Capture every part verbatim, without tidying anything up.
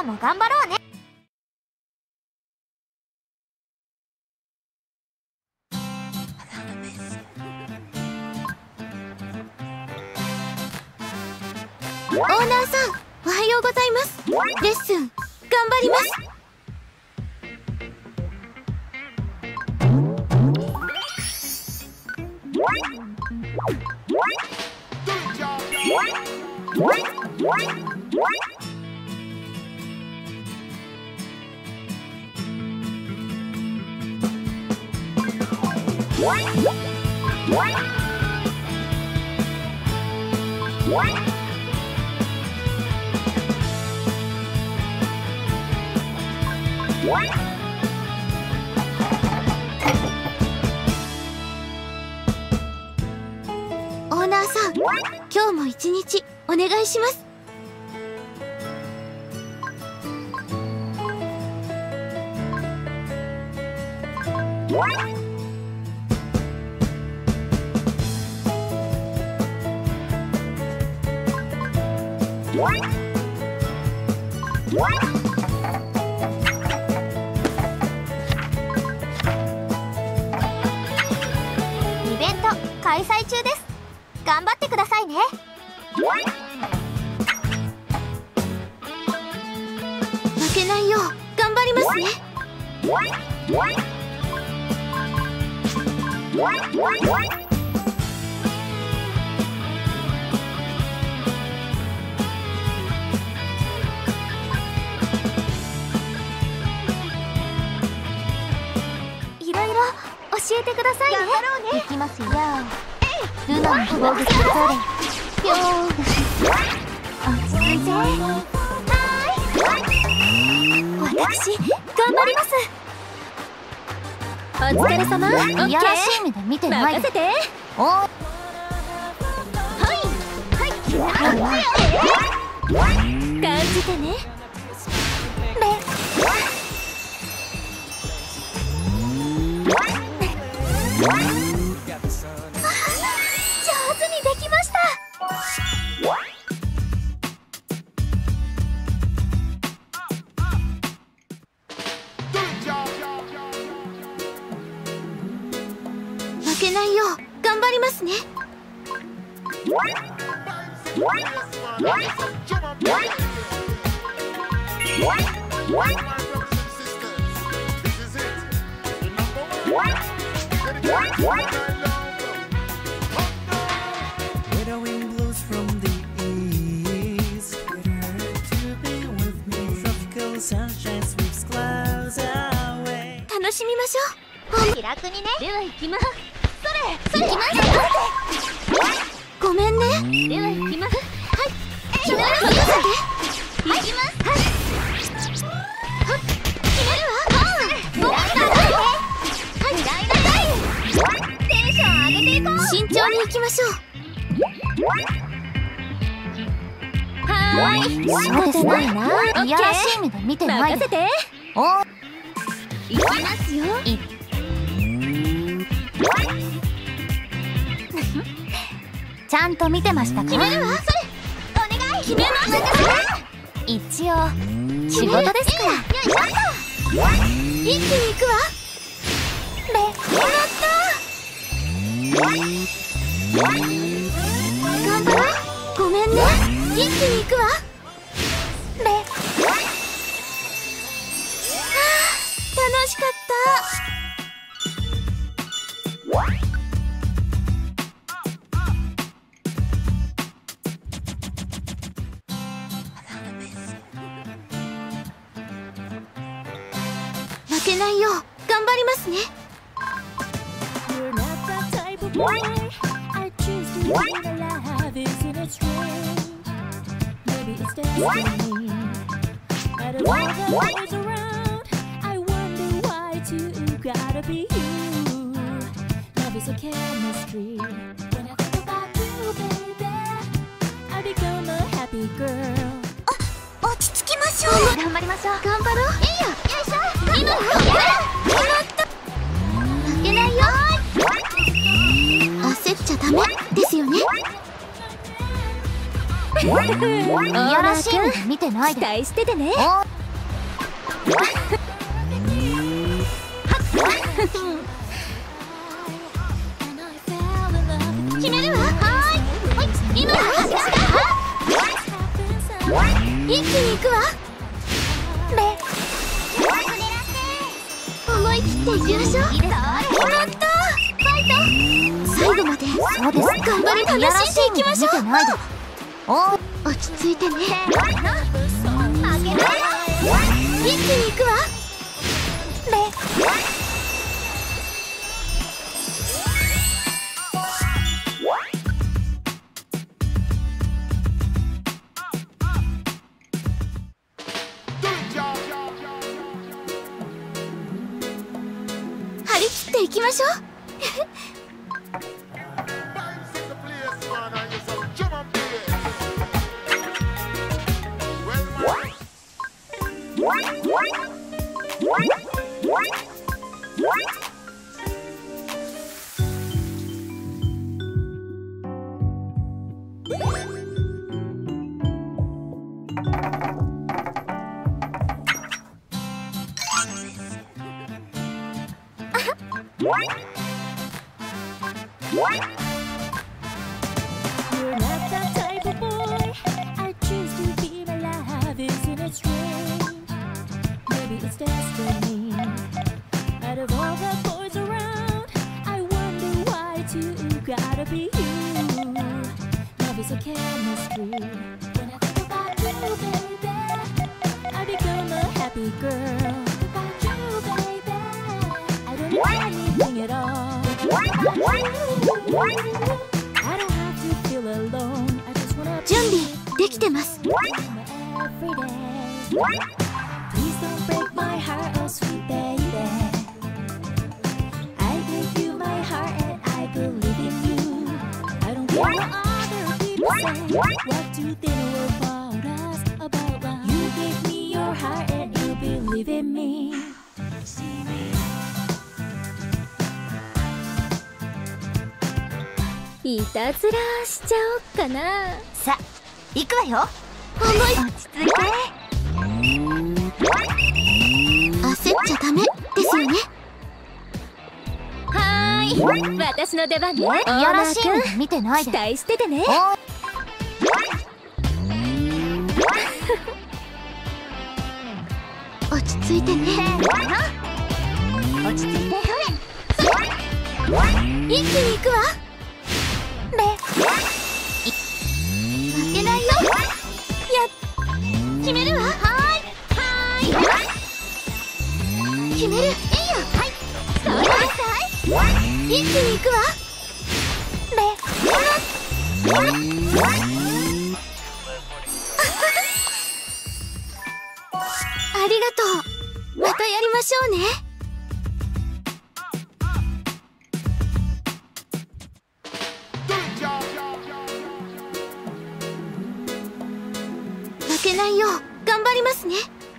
も頑張ろうね。オーナーさん、おはようございます。レッスン頑張ります。オーナーさん、今日も一日お願いします。イベント開催中です。頑張ってくださいね。負けないよう頑張りますね。いろいろ教えてくださいね。いきますよ。ルナの攻撃ストーリー。ぴょー。落ち着いて。はーい。私頑張ります。お疲れ様。いやらしい目で見てないで。任せて。おー。はいはい。感じてね。べ。負けないよう頑張りますね。楽しみましょう。気楽にね。では行きます。それ、それ、行きます。ごめんね。では行きます。はい。決める。任せて。行きます。はい。はっ。決めるわ。はい。ごめんなさい。はい。テンション上げていこう。慎重に行きましょう。はーい。仕方ないな。いやらしい目で見てないで。任せて。お。行きますよ。ちゃんと見てましたか？決めるわ。それお願い。決めます。一応仕事ですから。よいしょっと。一気に行くわ。べ、やったー。頑張ろう。ごめんね。一気に行くわ。べ。楽しかった。負けないよう頑張りますね。あ、落ち着きましょう。頑張りましょう。頑張ろう。いいよ。よいしょ。今よ。決まった。負けないよ。焦っちゃダメですよね。いやらしい目で見てないで。期待しててね。 決めるわ。はーい、今一気に行くわ。思い切っていきましょう。決まった。ファイト。最後までそうです。頑張り楽しんでいきましょう。落ち着いてね。負けない。一気に行くわ。張り切っていきましょう。 You're not that type of boy I choose to be my life. Isn't it strange? Maybe it's destiny. Out of all the boys around, I wonder why two gotta be you. Love is a chemistry. When I think about you, baby, I become a happy girl. Think about you, baby, I don't need anything at all. I don't have to feel alone. I just wanna 準備できてます。 every day. Please don't break my heart, oh sweet baby. I gave you my heart and I believe in you. I don't care what other people say. What do they know about us, about love? You gave me your heart and you believe in me. いたずらしちゃおっかな。 さあ行くわよ。 思い落ち着いて。 焦っちゃダメですよね。はーい、私の出番ね。 いやらしいの見てないで。 期待しててね。落ち着いてね。 落ち着いて。 一気に行くわ。負けないよ。やっ決めるわ。はーいはーい、決める。いいよ。はい、それなさい。一気に行くわ。ありがとう。またやりましょうね。負けないよう頑張りますね。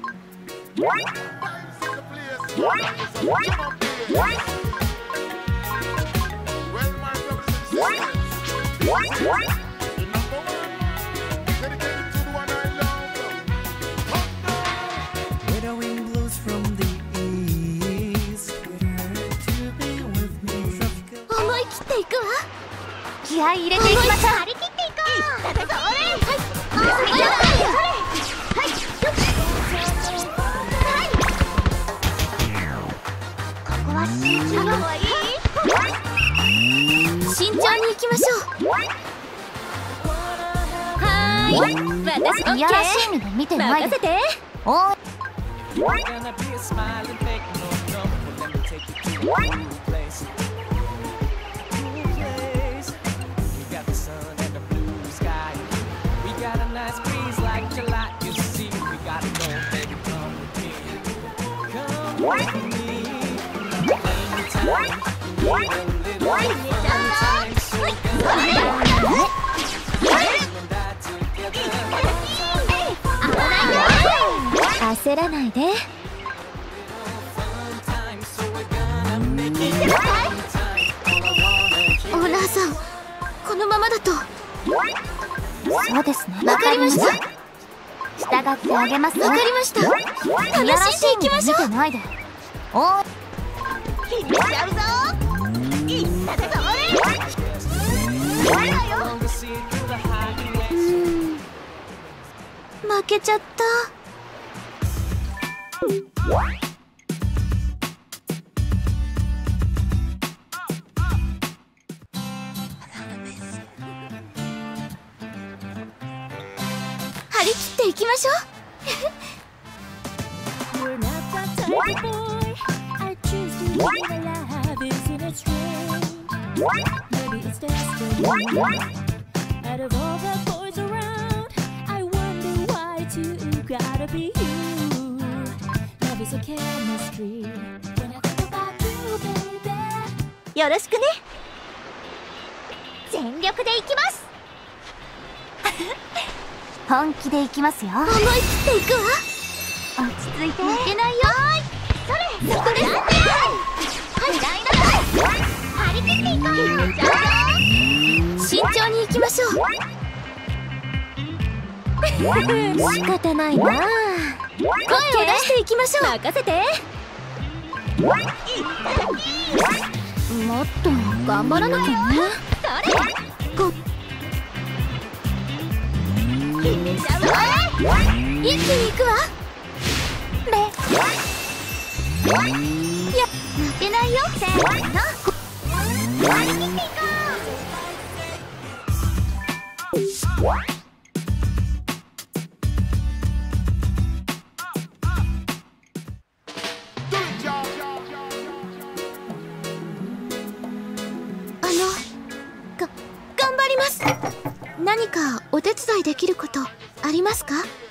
思い切っていくわ。 気合い入れていきましょう。 張り切っていこう。それ。はい。ここは集中よ。慎重に行きましょう。はーい、私オッケー。 いやらしい目で見てないで。 任せて。 おー。 焦らないで。オーナーさん、このままだと。 そうですね。 わかりました。 下ってあげます。 わかりました。楽しんでいきましょう。 見てないで。おい、 決めちゃうぞ。いったぞ俺。負けちゃった。張り切っていきましょう。 You're not that type of boy. I choose to live a life, isn't it strange? Maybe it's destiny. Out of all the boys around, I wonder why two gotta be you. Love is a chemistry. When I think about you, baby. よろしくね。全力でいきます。 本気でいきますよ。 思い切っていくわ。 落ち着いて。 負けないよ。それそこです。はいライナー。張り切っていこう。慎重にいきましょう。仕方ないな。声を出していきましょう。任せて。もっと頑張らなきゃね。それこ決めちゃうぞ。一気に行くわ。れや負けないよ。せーの張り切っていこう。あのが頑張ります。何かお手伝いできることありますか？